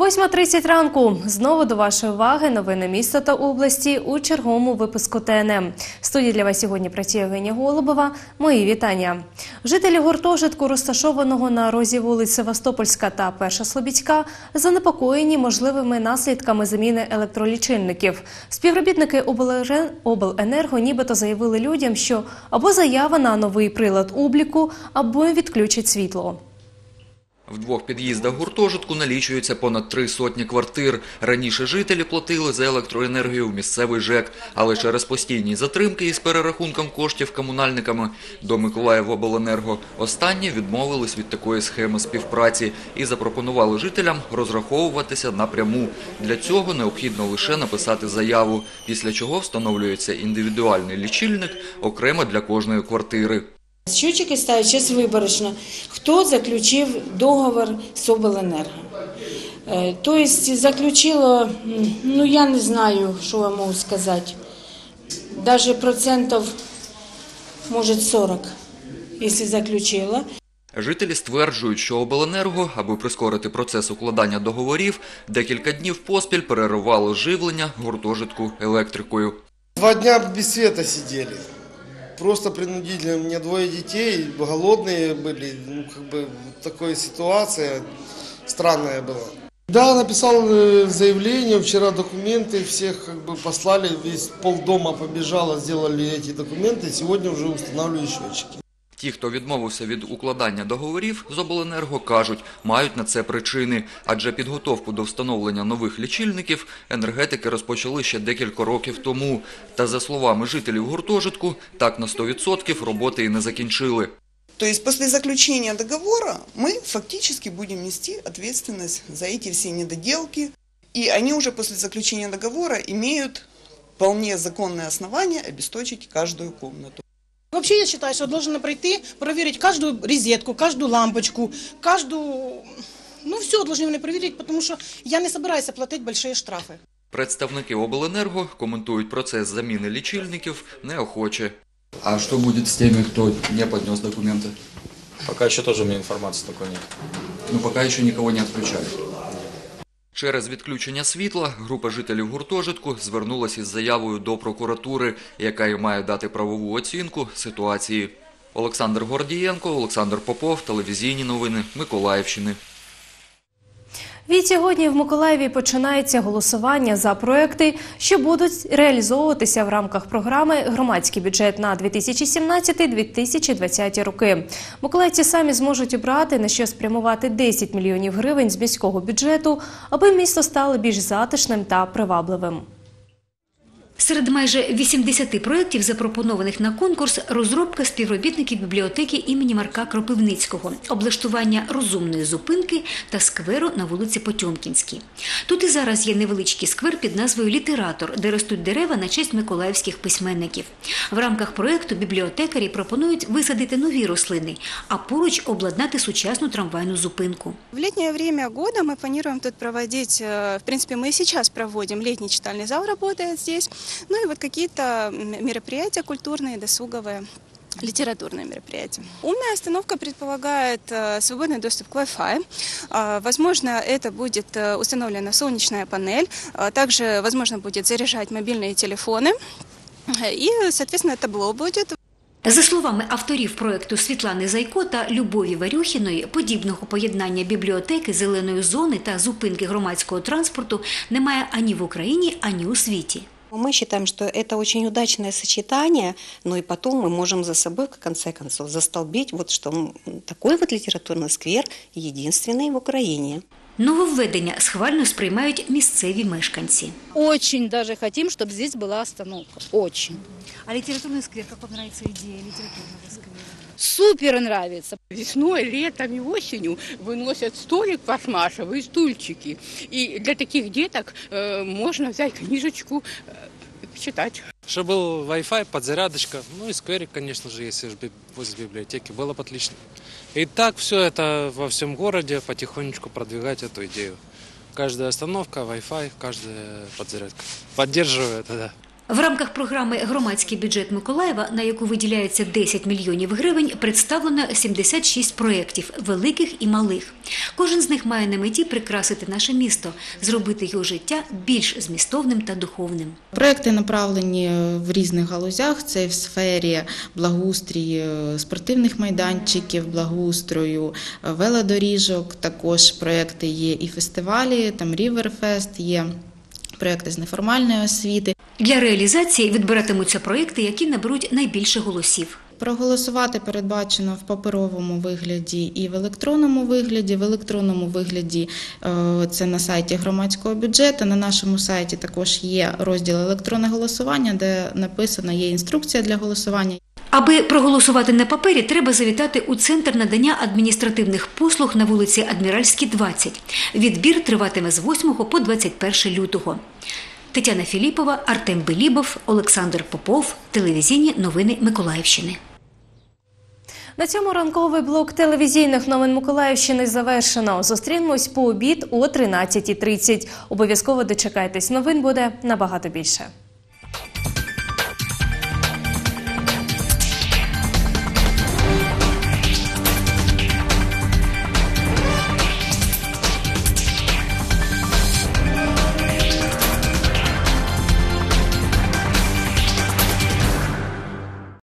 8:30 ранку. Знову до вашої уваги новини міста та області у черговому випуску ТНМ. В студії для вас сьогодні працює Євгенія Голубова. Мої вітання. Жителі гуртожитку, розташованого на розі вулиць Севастопольська та Перша Слобідська, занепокоєні можливими наслідками заміни електролічильників. Співробітники обленерго нібито заявили людям, що або заява на новий прилад обліку, або відключать світло. В двох під'їздах гуртожитку налічується понад 300 квартир. Раніше жителі платили за електроенергію в місцевий ЖЕК, але через постійні затримки із перерахунком коштів комунальниками до Миколаївобленерго останні відмовились від такої схеми співпраці і запропонували жителям розраховуватися напряму. Для цього необхідно лише написати заяву, після чого встановлюється індивідуальний лічильник окремо для кожної квартири. Счетчики ставят сейчас выборочно, кто заключив договор с обленерго. То есть заключила, я не знаю, что я могу сказать, даже процентов, может 40, если заключила. Жителі стверджують, що обленерго, аби прискорити процес укладання договорів, декілька днів поспіль переривало живлення гуртожитку електрикою. 2 дня без света сидели. Просто принудительно. У меня 2 детей, голодные были. Такая ситуация странная была. Да, написал заявление, вчера документы всех послали, весь полдома побежало, сделали эти документы, сегодня уже устанавливают счетчики. Ті, хто відмовився від укладання договорів з обленерго, кажуть, мають на це причини. Адже підготовку до встановлення нових лічильників енергетики розпочали ще декілька років тому. Та за словами жителів гуртожитку, так на 100% роботи і не закінчили. То есть после заключения договора мы фактически будем нести ответственность за эти все недоделки. И они уже после заключения договора имеют вполне законное основание обесточить каждую комнату. Вообще я считаю, что должны прийти, проверить каждую розетку, каждую лампочку, все должны вони проверить, потому что я не собираюсь платить большие штрафы. Представники обленерго коментують процес заміни лічильників неохоче. А что будет с теми, кто не поднес документы? Пока еще тоже у меня информации такой нет. Пока еще никого не отключают. Через відключення світла група жителів гуртожитку звернулася із заявою до прокуратури, яка і має дати правову оцінку ситуації. Олександр Гордієнко, Олександр Попов, телевізійні новини Миколаївщини. Відсьогодні в Миколаєві починається голосування за проекти, що будуть реалізовуватися в рамках програми «Громадський бюджет на 2017-2020 роки». Миколаївці самі зможуть обрати, на що спрямувати 10 мільйонів гривень з міського бюджету, аби місто стало більш затишним та привабливим. Серед майже 80 проєктів, запропонованих на конкурс, розробка співробітників бібліотеки імені Марка Кропивницького, облаштування розумної зупинки та скверу на вулиці Потьомкінській. Тут і зараз є невеличкий сквер під назвою «Літератор», де ростуть дерева на честь миколаївських письменників. В рамках проєкту бібліотекарі пропонують висадити нові рослини, а поруч обладнати сучасну трамвайну зупинку. В летнее время года мы планируем тут проводить, в принципе, мы и сейчас проводим, летний читальный зал работает здесь. И вот какие-то мероприятия культурные, досуговые, литературные мероприятия. Умная остановка предполагает свободный доступ к Wi-Fi. Возможно, это будет установлена солнечная панель. Также, возможно, будет заряжать мобильные телефоны. И, соответственно, табло будет. За словами авторів проєкту Світлани Зайко та Любові Варюхіної, подібного поєднання бібліотеки, зеленої зони та зупинки громадського транспорту немає ані в Україні, ані у світі. Мы считаем, что это очень удачное сочетание, но и потом мы можем за собой, в конце концов, застолбить, что такой литературный сквер единственный в Украине. Нововведення схвально сприймають місцеві мешканці. Очень даже хотим, чтобы здесь была остановка. Очень. А литературный сквер, как вам нравится идея литературного сквера? Супер нравится. Весной, летом и осенью выносят столик пластмассовый и стульчики. И для таких деток можно взять книжечку, читать. Чтобы был Wi-Fi, подзарядочка, и скверик, конечно же, если возле библиотеки, было бы отлично. И так все это во всем городе потихонечку продвигать эту идею. Каждая остановка, Wi-Fi, каждая подзарядка. Поддерживаю это, да. В рамках програми «Громадський бюджет Миколаєва», на яку виділяється 10 мільйонів гривень, представлено 76 проєктів, великих і малих. Кожен з них має на меті прикрасити наше місто, зробити його життя більш змістовним та духовним. Проекти направлені в різних галузях. Це в сфері благоустрою спортивних майданчиків, благоустрою велодоріжок. Також проекти є і фестивалі, там Ріверфест, є проекти з неформальної освіти. Для реалізації відбиратимуться проекти, які наберуть найбільше голосів. Проголосувати передбачено в паперовому вигляді і в електронному вигляді. В електронному вигляді це на сайті громадського бюджету. На нашому сайті також є розділ «Електронне голосування», де написано, є інструкція для голосування. Аби проголосувати на папері, треба завітати у Центр надання адміністративних послуг на вулиці Адміральській, 20. Відбір триватиме з 8 по 21 лютого. Тетяна Філіпова, Артем Белібов, Олександр Попов. Телевізійні новини Миколаївщини. На цьому ранковий блок телевізійних новин Миколаївщини завершено. Зустрінемось по обід о 13:30. Обов'язково дочекайтесь, новин буде набагато більше.